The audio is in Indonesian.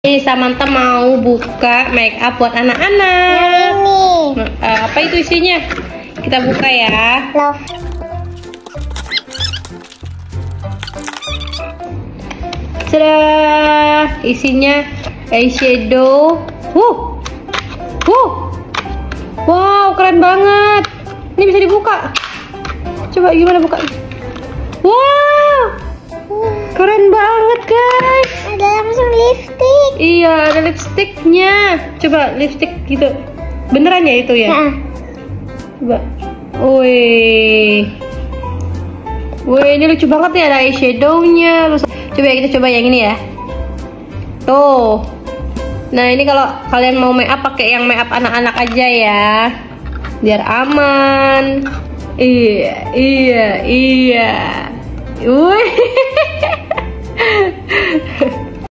Samantha mau buka make up buat anak-anak. Yang ini. Apa itu isinya? Kita buka ya. Love. Tada! Isinya eyeshadow. Wow, keren banget. Ini bisa dibuka. Coba gimana buka? Wow, keren banget guys. Ada langsung lipstick. Iya, ada lipstiknya. Coba lipstik gitu. Beneran ya itu ya? Nah. Coba. Wih, ini lucu banget nih, ada eyeshadownya. Coba ya, kita coba yang ini ya. Tuh. Nah, ini kalau kalian mau make up pakai yang make up anak-anak aja ya, biar aman. Iya. Wih.